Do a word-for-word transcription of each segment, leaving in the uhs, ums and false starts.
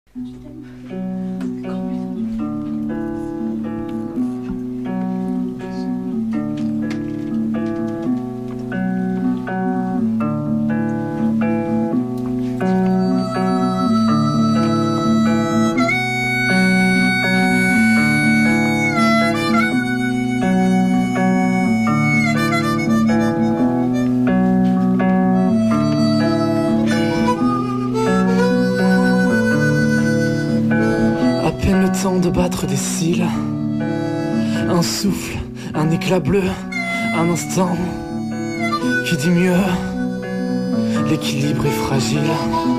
Le temps de battre des cils, un souffle, un éclat bleu, un instant qui dit mieux, l'équilibre est fragile.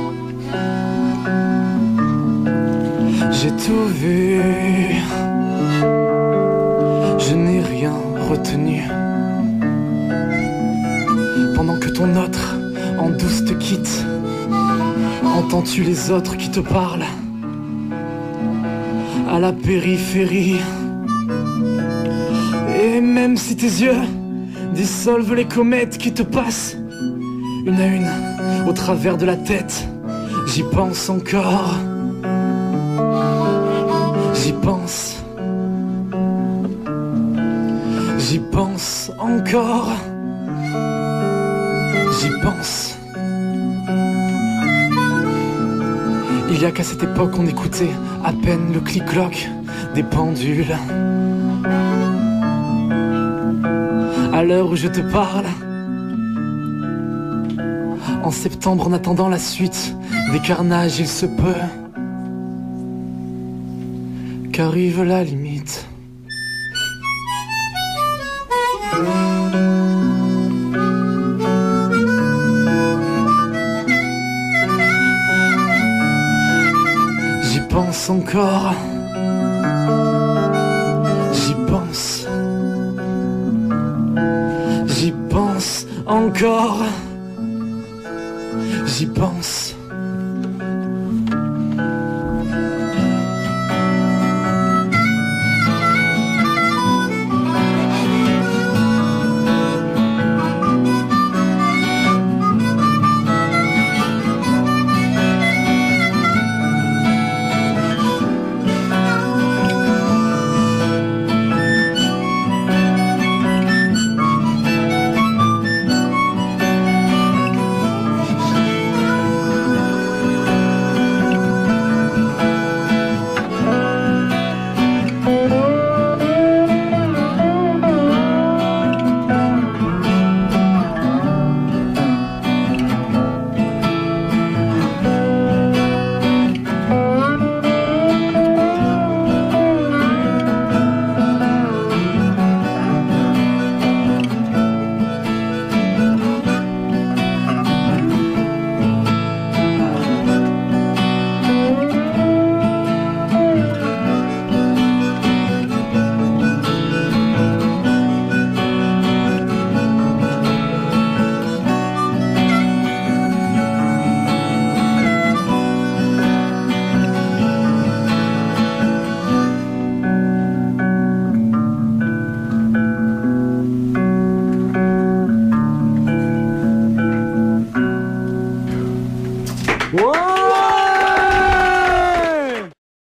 J'ai tout vu, je n'ai rien retenu. Pendant que ton autre en douce te quitte, entends-tu les autres qui te parlent à la périphérie? Et même si tes yeux dissolvent les comètes qui te passent une à une au travers de la tête, j'y pense encore. J'y pense. J'y pense encore. J'y pense. Il y a qu'à cette époque on écoutait à peine le clic-cloc des pendules. À l'heure où je te parle, en septembre en attendant la suite des carnages, il se peut qu'arrive la limite. J'y pense encore. J'y pense. J'y pense encore. J'y pense.